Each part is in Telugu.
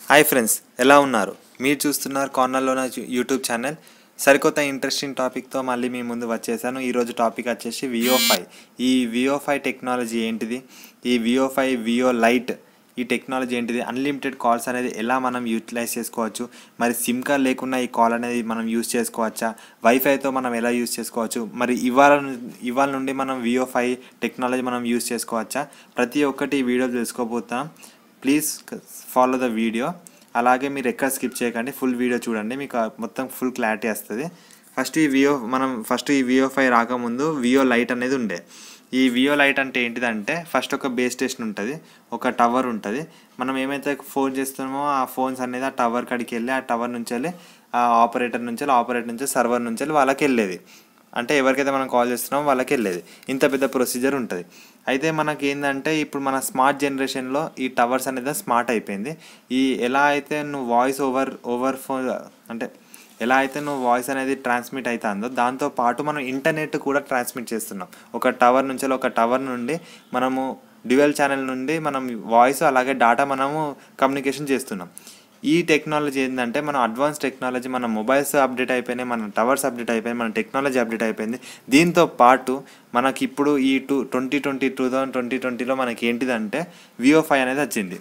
హాయ్ ఫ్రెండ్స్, ఎలా ఉన్నారు? మీరు చూస్తున్నారు కార్నర్లోన యూట్యూబ్ ఛానల్. సరికొత్త ఇంట్రెస్టింగ్ టాపిక్తో మళ్ళీ మీ ముందు వచ్చేసాను. ఈరోజు టాపిక్ వచ్చేసి VoFi. ఈ VoFi టెక్నాలజీ ఏంటిది, ఈ VoFi వియో లైట్ ఈ టెక్నాలజీ ఏంటిది, అన్లిమిటెడ్ కాల్స్ అనేది ఎలా మనం యూటిలైజ్ చేసుకోవచ్చు, మరి సిమ్ కార్డ్ లేకుండా ఈ కాల్ అనేది మనం యూస్ చేసుకోవచ్చా, వైఫైతో మనం ఎలా యూస్ చేసుకోవచ్చు, మరి ఇవాళ నుండి మనం VoFi టెక్నాలజీ మనం యూస్ చేసుకోవచ్చా, ప్రతి ఒక్కటి ఈ వీడియో తెలుసుకోబోతాం. Please follow the video. అలాగే మీరు ఎక్కడ స్కిప్ చేయకండి, ఫుల్ వీడియో చూడండి, మీకు మొత్తం ఫుల్ క్లారిటీ వస్తుంది. ఫస్ట్ ఈ VoFi రాకముందు వియో లైట్ అనేది ఉండే. ఈ వియో లైట్ అంటే ఏంటిదంటే, ఫస్ట్ ఒక బేస్ స్టేషన్ ఉంటుంది, ఒక టవర్ ఉంటుంది. మనం ఏమైతే ఫోన్ చేస్తున్నామో ఆ ఫోన్స్ అనేది ఆ టవర్ కాడికి వెళ్ళి, ఆ టవర్ నుంచి వెళ్ళి ఆ ఆపరేటర్ నుంచి సర్వర్ నుంచి వెళ్ళి వాళ్ళకి వెళ్ళేది. అంటే ఎవరికైతే మనం కాల్ చేస్తున్నామో వాళ్ళకి వెళ్ళేది. ఇంత పెద్ద ప్రొసీజర్ ఉంటుంది. అయితే మనకి ఏంటంటే, ఇప్పుడు మన స్మార్ట్ జనరేషన్లో ఈ టవర్స్ అనేది స్మార్ట్ అయిపోయింది. ఎలా అయితే నువ్వు ఓవర్ ఫోన్ అంటే ఎలా అయితే నువ్వు వాయిస్ అనేది ట్రాన్స్మిట్ అవుతుందో, దాంతోపాటు మనం ఇంటర్నెట్ కూడా ట్రాన్స్మిట్ చేస్తున్నాం. ఒక టవర్ నుండి మనము డ్యూయల్ ఛానల్ నుండి మనం వాయిస్ అలాగే డేటా మనము కమ్యూనికేషన్ చేస్తున్నాం. ఈ టెక్నాలజీ ఏంటంటే, మన అడ్వాన్స్ టెక్నాలజీ, మన మొబైల్స్ అప్డేట్ అయిపోయినాయి, మన టవర్స్ అప్డేట్ అయిపోయినాయి, మన టెక్నాలజీ అప్డేట్ అయిపోయింది. దీంతో పాటు మనకి ఇప్పుడు ఈ 2020లో మనకి ఏంటిదంటే VoFi అనేది వచ్చింది.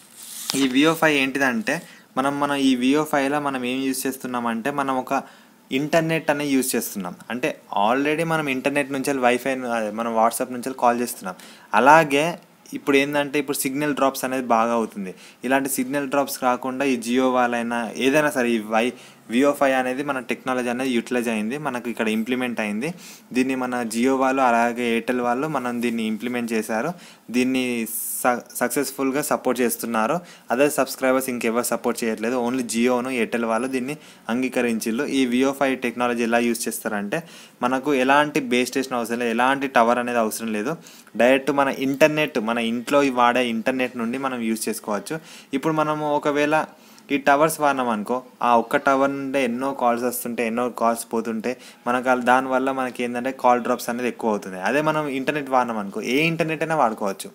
ఈ VoFi ఏంటిదంటే, మన ఈ VoFiలో మనం ఏం యూజ్ చేస్తున్నామంటే, మనం ఒక ఇంటర్నెట్ అనేది యూజ్ చేస్తున్నాం. అంటే ఆల్రెడీ మనం ఇంటర్నెట్ నుంచి వైఫై మనం వాట్సాప్ నుంచి కాల్ చేస్తున్నాం. అలాగే ఇప్పుడు ఏంటంటే, ఇప్పుడు సిగ్నల్ డ్రాప్స్ అనేది బాగా అవుతుంది. ఇలాంటి సిగ్నల్ డ్రాప్స్ కాకుండా ఈ జియో వాళ్ళైనా ఏదైనా సరే ఈ VoFi అనేది మన టెక్నాలజీ అనేది యూటిలైజ్ అయింది, మనకు ఇక్కడ ఇంప్లిమెంట్ అయింది. దీన్ని మన జియో వాళ్ళు అలాగే ఎయిర్టెల్ వాళ్ళు దీన్ని ఇంప్లిమెంట్ చేశారు. దీన్ని సక్సెస్ఫుల్గా సపోర్ట్ చేస్తున్నారు. అదే సబ్స్క్రైబర్స్ ఇంకెవరు సపోర్ట్ చేయట్లేదు, ఓన్లీ జియోను ఎయిర్టెల్ వాళ్ళు దీన్ని అంగీకరించిళ్ళు. ఈ VoFi టెక్నాలజీ ఎలా యూజ్ చేస్తారంటే, మనకు ఎలాంటి బేస్ స్టేషన్ అవసరం లేదు, ఎలాంటి టవర్ అనేది అవసరం లేదు. డైరెక్ట్ మన ఇంట్లో వాడే ఇంటర్నెట్ నుండి మనం యూజ్ చేసుకోవచ్చు. ఇప్పుడు మనము ఒకవేళ ఈ టవర్స్ వాడినాం అనుకో, ఆ ఒక్క టవర్ నుండి ఎన్నో కాల్స్ వస్తుంటే, ఎన్నో కాల్స్ పోతుంటే మనకు దానివల్ల మనకి ఏంటంటే కాల్ డ్రాప్స్ అనేది ఎక్కువ అవుతుంది. అదే మనం ఇంటర్నెట్ వాడినాం అనుకో, ఏ ఇంటర్నెట్ అయినా వాడుకోవచ్చు,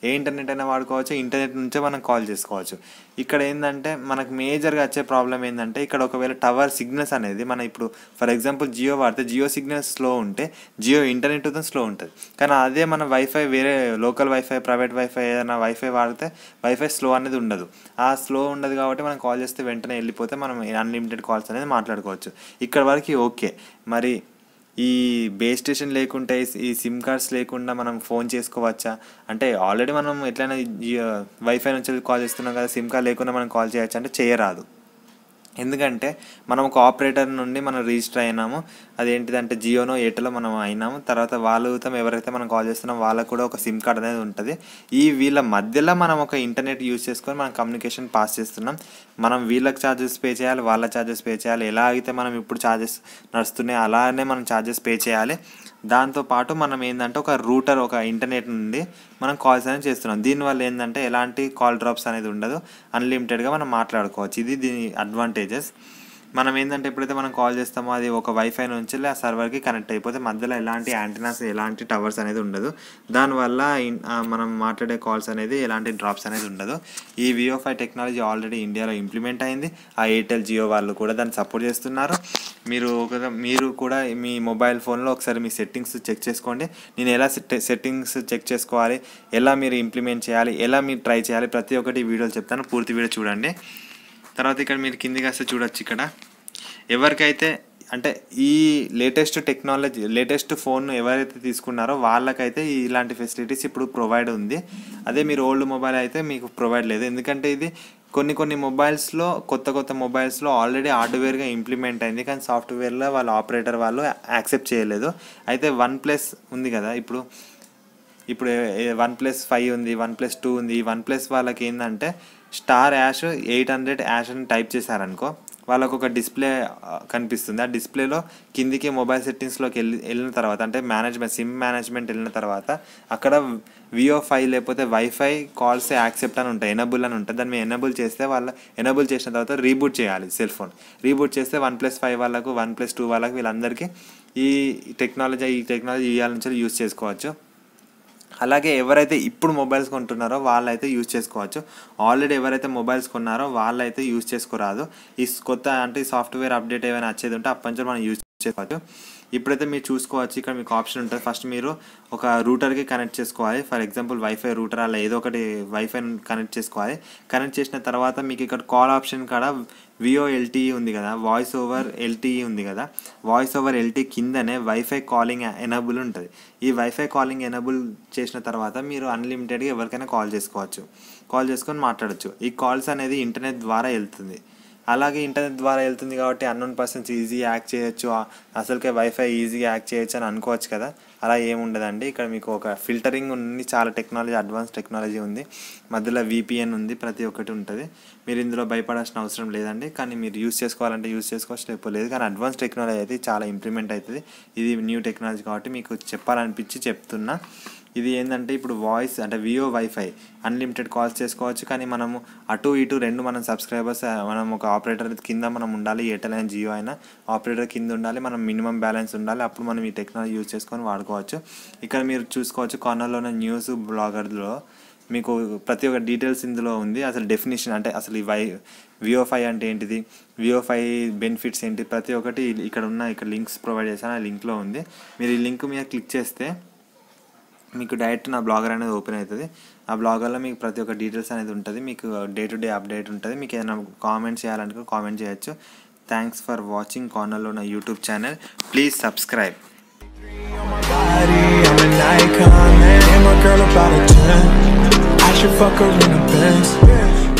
ఇంటర్నెట్ నుంచే మనం కాల్ చేసుకోవచ్చు. ఇక్కడ ఏంటంటే మనకు మేజర్గా వచ్చే ప్రాబ్లం ఏంటంటే, ఇక్కడ ఒకవేళ టవర్ సిగ్నల్స్ అనేది ఇప్పుడు ఫర్ ఎగ్జాంపుల్ జియో వాడితే జియో సిగ్నల్స్ స్లో ఉంటే జియో ఇంటర్నెట్ స్లో ఉంటుంది. కానీ అదే మన వైఫై, వేరే లోకల్ వైఫై, ప్రైవేట్ వైఫై, ఏదైనా వైఫై వాడితే వైఫై స్లో అనేది ఉండదు. ఆ స్లో ఉండదు కాబట్టి మనం కాల్ చేస్తే వెంటనే వెళ్ళిపోతే మనం అన్లిమిటెడ్ కాల్స్ అనేది మాట్లాడుకోవచ్చు. ఇక్కడ వరకు ఓకే. మరి ఈ బేస్ స్టేషన్ లేకుంటే, ఈ సిమ్ కార్డ్స్ లేకుండా మనం ఫోన్ చేసుకోవచ్చా అంటే, ఆల్రెడీ మనం ఎట్లయినా వైఫై నుంచి కాల్ చేస్తున్నాం కదా, సిమ్ కార్డ్ లేకుండా మనం కాల్ చేయొచ్చు అంటే చేయరాదు. ఎందుకంటే మనం ఒక ఆపరేటర్ నుండి మనం రిజిస్టర్ అయినాము, అదేంటిదంటే జియోనో ఎయిర్టెల్లో మనం అయినాము. తర్వాత వాళ్ళతో ఎవరైతే మనం కాల్ చేస్తున్నాం వాళ్ళకు కూడా ఒక సిమ్ కార్డ్ అనేది ఉంటుంది. వీళ్ళ మధ్యలో మనం ఒక ఇంటర్నెట్ యూజ్ చేసుకొని మనం కమ్యూనికేషన్ పాస్ చేస్తున్నాం. మనం వీళ్ళకి ఛార్జెస్ పే చేయాలి, వాళ్ళ ఛార్జెస్ పే చేయాలి. ఎలా అయితే మనం ఇప్పుడు ఛార్జెస్ నడుస్తున్నాయి అలానే మనం ఛార్జెస్ పే చేయాలి. దాంతోపాటు మనం ఏంటంటే ఒక ఇంటర్నెట్ నుండి మనం కాల్స్ అనేది చేస్తున్నాం. దీనివల్ల ఏంటంటే ఎలాంటి కాల్ డ్రాప్స్ అనేది ఉండదు, అన్లిమిటెడ్గా మనం మాట్లాడుకోవచ్చు. ఇది దీని అడ్వాంటేజెస్. మనం ఏంటంటే ఎప్పుడైతే మనం కాల్ చేస్తామో అది ఒక వైఫై నుంచి ఆ సర్వర్కి కనెక్ట్ అయిపోతే మధ్యలో ఎలాంటి యాంటెనాస్, ఎలాంటి టవర్స్ అనేది ఉండదు. దానివల్ల మనం మాట్లాడే కాల్స్ అనేది ఎలాంటి డ్రాప్స్ అనేది ఉండదు. ఈ VoFi టెక్నాలజీ ఆల్రెడీ ఇండియాలో ఇంప్లిమెంట్ అయింది. ఆ ఎయిర్టెల్ జియో వాళ్ళు కూడా దాన్ని సపోర్ట్ చేస్తున్నారు. మీరు కూడా మీ మొబైల్ ఫోన్లో ఒకసారి మీ సెట్టింగ్స్ చెక్ చేసుకోండి. నేను ఎలా సెట్టింగ్స్ చెక్ చేసుకోవాలి, ఎలా మీరు ఇంప్లిమెంట్ చేయాలి, ఎలా మీరు ట్రై చేయాలి, ప్రతి ఒక్కటి వీడియోలు చెప్తాను. పూర్తి వీడియో చూడండి. తర్వాత ఇక్కడ మీరు కిందికి వస్తే చూడొచ్చు. ఇక్కడ ఎవరికైతే అంటే ఈ లేటెస్ట్ ఫోన్ ఎవరైతే తీసుకున్నారో వాళ్ళకైతే ఇలాంటి ఫెసిలిటీస్ ఇప్పుడు ప్రొవైడ్ ఉంది. అదే మీరు ఓల్డ్ మొబైల్ అయితే మీకు ప్రొవైడ్ లేదు. ఎందుకంటే ఇది కొన్ని మొబైల్స్లో, కొత్త మొబైల్స్లో ఆల్రెడీ హార్డ్వేర్గా ఇంప్లిమెంట్ అయింది, కానీ సాఫ్ట్వేర్లో వాళ్ళ ఆపరేటర్ వాళ్ళు యాక్సెప్ట్ చేయలేదు. అయితే OnePlus ఉంది కదా, ఇప్పుడు OnePlus 5 ఉంది, OnePlus 2 ఉంది. OnePlus వాళ్ళకి ఏంటంటే *800# అని టైప్ చేశారనుకో, వాళ్ళకు ఒక డిస్ప్లే కనిపిస్తుంది. ఆ డిస్ప్లేలో కిందికి మొబైల్ సెట్టింగ్స్లోకి వెళ్ళిన తర్వాత, అంటే సిమ్ మేనేజ్మెంట్ వెళ్ళిన తర్వాత అక్కడ VoFi లేకపోతే వైఫై కాల్స్ యాక్సెప్ట్ అని ఉంటాయి, ఎనబుల్ అని ఉంటుంది. దాన్ని ఎనబుల్ చేస్తే ఎనబుల్ చేసిన తర్వాత రీబూట్ చేయాలి సెల్ ఫోన్. రీబూట్ చేస్తే OnePlus 5 వాళ్ళకు, OnePlus 2 వాళ్ళకు, వీళ్ళందరికీ ఈ టెక్నాలజీ ఇవాళ నుంచి యూజ్ చేసుకోవచ్చు. అలాగే ఎవరైతే ఇప్పుడు మొబైల్స్ కొంటున్నారో వాళ్ళైతే యూజ్ చేసుకోవచ్చు. ఆల్రెడీ ఎవరైతే మొబైల్స్ కొన్నారో వాళ్ళైతే యూజ్ చేసుకోరాదు. ఈ కొత్త అంటే సాఫ్ట్వేర్ అప్డేట్ ఏమైనా వచ్చేది ఉంటే అప్పటి నుంచి మనం యూజ్ చేసుకోవచ్చు. ఇప్పుడైతే మీరు చూసుకోవచ్చు, ఇక్కడ మీకు ఆప్షన్ ఉంటుంది. ఫస్ట్ మీరు ఒక రూటర్కి కనెక్ట్ చేసుకోవాలి. ఫర్ ఎగ్జాంపుల్ వైఫై రూటర్ అలా ఏదో ఒకటి వైఫై కనెక్ట్ చేసుకోవాలి. కనెక్ట్ చేసిన తర్వాత మీకు ఇక్కడ కాల్ ఆప్షన్ కాడ VoLTE ఉంది కదా, వాయిస్ ఓవర్ LTE ఉంది కదా, వాయిస్ ఓవర్ LTE కిందనే వైఫై కాలింగ్ ఎనబుల్ ఉంటుంది. ఈ వైఫై కాలింగ్ ఎనబుల్ చేసిన తర్వాత మీరు అన్లిమిటెడ్గా ఎవరికైనా కాల్ చేసుకోవచ్చు, కాల్ చేసుకొని మాట్లాడచ్చు. ఈ కాల్స్ అనేది ఇంటర్నెట్ ద్వారా వెళ్తుంది. అలాగే ఇంటర్నెట్ ద్వారా వెళ్తుంది కాబట్టి అన్నోన్ పర్సన్స్ ఈజీగా యాక్ట్ చేయొచ్చు, అసలుకే వైఫై ఈజీగా యాక్ట్ చేయొచ్చు అని అనుకోవచ్చు కదా. అలా ఏముండదండి. ఇక్కడ మీకు ఒక ఫిల్టరింగ్ ఉంది, చాలా టెక్నాలజీ, అడ్వాన్స్ టెక్నాలజీ ఉంది, మధ్యలో VPN ఉంది, ప్రతి ఒక్కటి ఉంటుంది. మీరు ఇందులో భయపడాల్సిన అవసరం లేదండి. కానీ మీరు యూస్ చేసుకోవాలంటే యూస్ చేసుకోవచ్చు, లేకపోలేదు. కానీ అడ్వాన్స్ టెక్నాలజీ అయితే చాలా ఇంప్రూవ్మెంట్ అవుతుంది. ఇది న్యూ టెక్నాలజీ కాబట్టి మీకు చెప్పాలనిపించి చెప్తున్నా. ఇది ఏంటంటే ఇప్పుడు వాయిస్ అంటే VoWiFi అన్లిమిటెడ్ కాల్స్ చేసుకోవచ్చు. కానీ మనము అటు ఇటు రెండు మనం సబ్స్క్రైబర్స్, మనం ఒక ఆపరేటర్ కింద మనం ఉండాలి. ఎయిర్టెల్ అండ్ జియో అయినా ఆపరేటర్ కింద ఉండాలి, మనం మినిమం బ్యాలెన్స్ ఉండాలి. అప్పుడు మనం ఈ టెక్నాలజీ యూజ్ చేసుకొని వాడుకోవచ్చు. ఇక్కడ మీరు చూసుకోవచ్చు కార్నర్లోనే న్యూస్ బ్లాగర్లో మీకు ప్రతి ఒక్క డీటెయిల్స్ ఇందులో ఉంది. అసలు డెఫినేషన్ అంటే అసలు ఈ VoWiFi అంటే ఏంటిది, VoWiFi బెనిఫిట్స్ ఏంటి, ప్రతి ఒక్కటి ఇక్కడ లింక్స్ ప్రొవైడ్ చేశాను, ఆ లింక్లో ఉంది. మీరు ఈ లింక్ మీద క్లిక్ చేస్తే మీకు డైరెక్ట్ నా బ్లాగర్ అనేది ఓపెన్ అవుతుంది. ఆ బ్లాగర్లో మీకు ప్రతి ఒక్క డీటెయిల్స్ అనేది ఉంటుంది. మీకు డే టు డే అప్డేట్ ఉంటుంది. మీకు ఏదైనా కామెంట్ చేయాలంటే కామెంట్ చేయొచ్చు. థ్యాంక్స్ ఫర్ వాచింగ్ కార్నర్లో నా YouTube channel. Please subscribe. I should fuck her in the Benz.